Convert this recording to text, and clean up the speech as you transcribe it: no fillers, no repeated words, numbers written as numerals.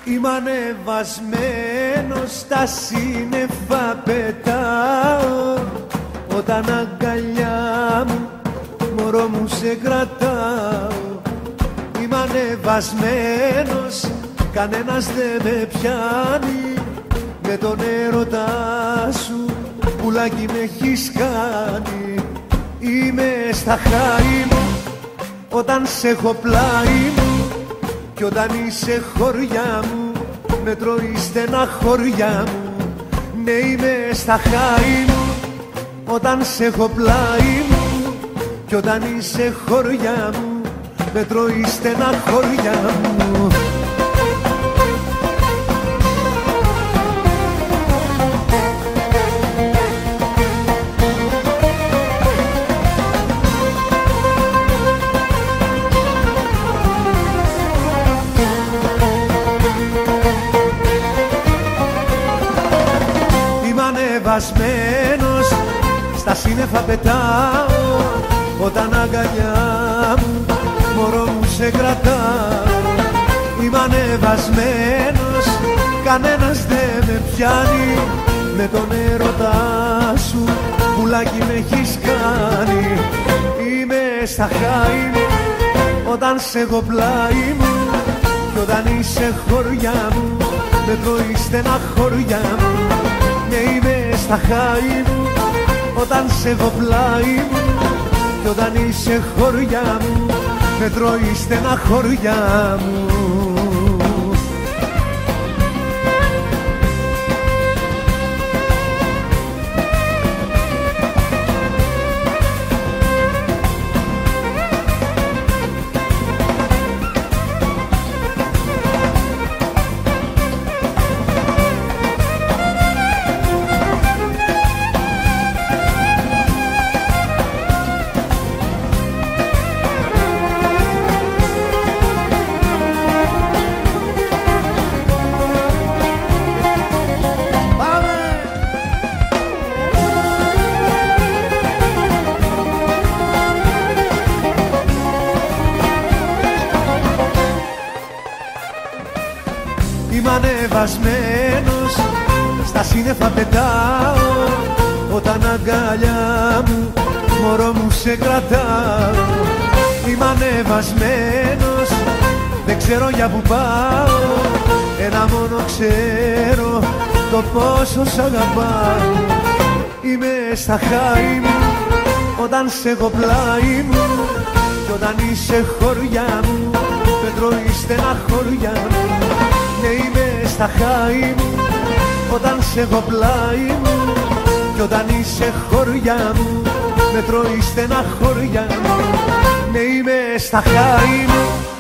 Είμαι ανεβασμένος, στα σύννεφα πετάω. Όταν αγκαλιά μου, μωρό μου σε κρατάω. Είμαι ανεβασμένος, κανένας δεν με πιάνει. Με τον έρωτά σου, πουλάκι με έχεις κάνει. Είμαι στα χάη μου, όταν σε έχω πλάι μου. Κι όταν είσαι χωριά μου, με τρώει στεναχωριά μου. Ναι, είμαι στα χάη μου, όταν σε έχω πλάι μου. Κι όταν είσαι χωριά μου, με τρώει στεναχωριά μου. Ανεβασμένος, στα σύννεφα πετάω. Όταν αγκαλιά μου, μωρό μου σε κρατάω. Είμαι ανεβασμένος, κανένας δεν με πιάνει. Με τον έρωτά σου, πουλάκι με έχεις κάνει. Είμαι στα χάη μου, όταν σε έχω πλάι μου. Κι όταν είσαι χωριά μου, με τρώει στεναχωριά μου. Ναι, είμαι στα χάη μου, όταν σε έχω πλάι μου. Κι όταν είσαι χωριά μου, με τρώει στεναχωριά μου. Είμαι ανεβασμένος, στα σύννεφα πετάω. Όταν αγκαλιά μου, μωρό μου σε κρατάω. Είμαι ανεβασμένος, δεν ξέρω για που πάω. Ένα μόνο ξέρω, το πόσο σ' αγαπάω. Είμαι στα χάη μου, όταν σε έχω πλάι μου. Κι όταν είσαι χωριά μου, με τρώει στεναχωριά μου. Ναι, είμαι στα χάη μου, όταν σε έχω πλάι μου. Κι όταν είσαι χωριά μου, με τρώει στεναχωριά μου. Ναι, είμαι στα χάη μου,